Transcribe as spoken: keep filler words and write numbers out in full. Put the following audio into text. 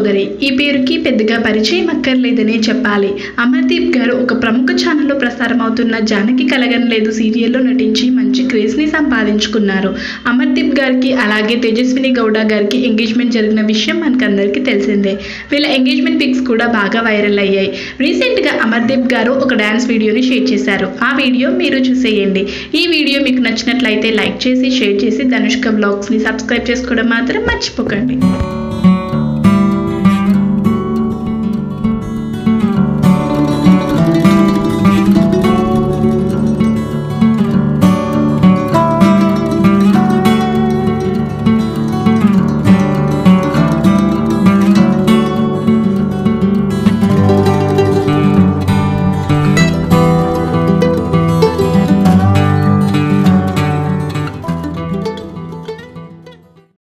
చౌదరి ఈ పేరుకి పెద్దగా పరిచయం అక్కర్లేదనే చెప్పాలి. అమర్దీప్ గారు ఒక ప్రముఖ ఛానల్లో ప్రసారం అవుతున్న జానకి కలగనలేదు సీరియల్లో నటించి మంచి క్రేజ్ని సంపాదించుకున్నారు. అమర్దీప్ గారికి అలాగే తేజస్విని గౌడ గారికి ఎంగేజ్మెంట్ జరిగిన విషయం మనకందరికీ తెలిసిందే. వీళ్ళ ఎంగేజ్మెంట్ పిక్స్ కూడా బాగా వైరల్ అయ్యాయి. రీసెంట్గా అమర్దీప్ గారు ఒక డ్యాన్స్ వీడియోని షేర్ చేశారు. ఆ వీడియో మీరు చూసేయండి. ఈ వీడియో మీకు నచ్చినట్లయితే లైక్ చేసి షేర్ చేసి ధనుష్క వ్లాగ్స్ని సబ్స్క్రైబ్ చేసుకోవడం మాత్రం మర్చిపోకండి.